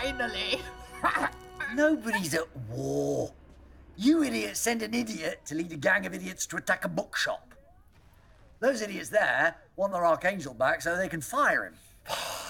Finally! Nobody's at war. You idiots send an idiot to lead a gang of idiots to attack a bookshop. Those idiots there want their archangel back so they can fire him.